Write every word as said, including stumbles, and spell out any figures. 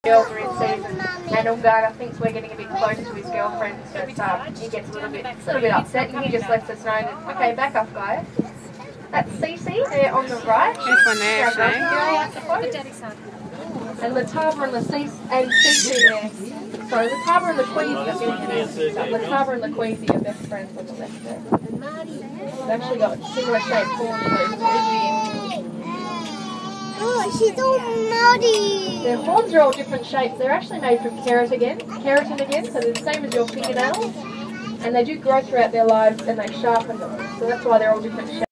Girls are in season, and Ungana thinks we're getting a bit close to his girlfriend, so um, he gets a little bit, a little bit upset, and he just lets us know that, okay, back up, guys. That's Cece there on the right. This one there, actually. And Latava and Cece and Cece there. Sorry, Latava and Laqueezy are getting Latava and Laqueezy are best friends on the left there. They've actually got similar shaped horns, so it's Oh, she's all muddy. their horns are all different shapes. They're actually made from keratin again, keratin again, so they're the same as your fingernails. And they do grow throughout their lives and they sharpen them. So that's why they're all different shapes.